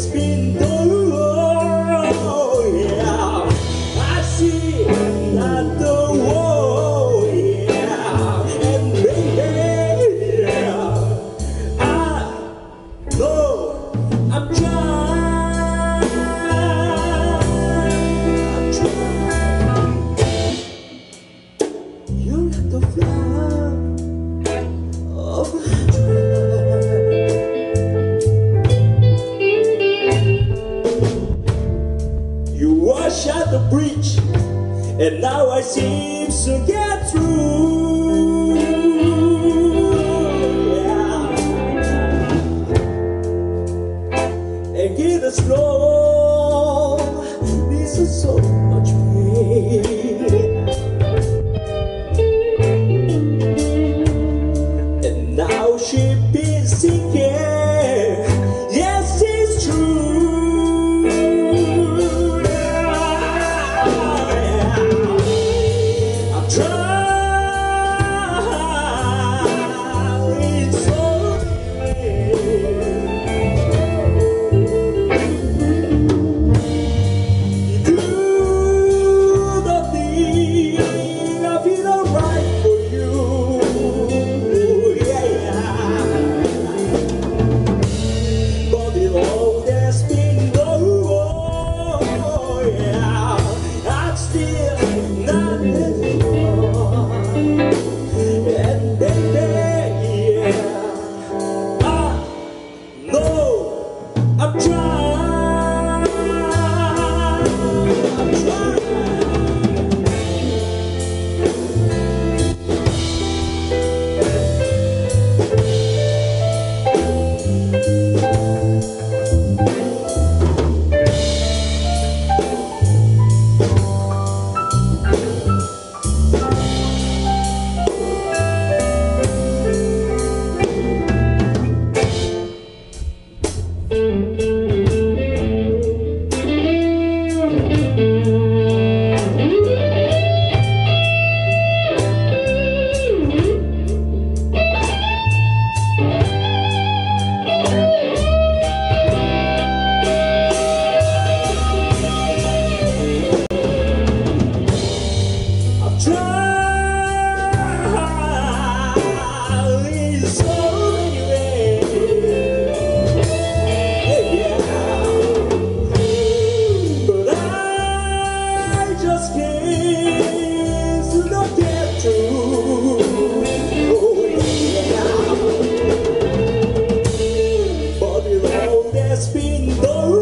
there's been no yeah. I see not the wall, yeah. And baby, yeah. I know I'm trying. You're not the flower of my dream. You wash out the breach, and now I seem to get through. Yeah. And get us slow. This is so much pain. And now she been sinking. Yes, it's true. I'm trying so you do the thing I feel alright for you. But the road has been no yeah. I'm still not letting go. And baby, yeah, I know I'm trying. I'm trying. I'm trying so many ways, yeah. But I just can't not get through. Oh yeah. But the road has been no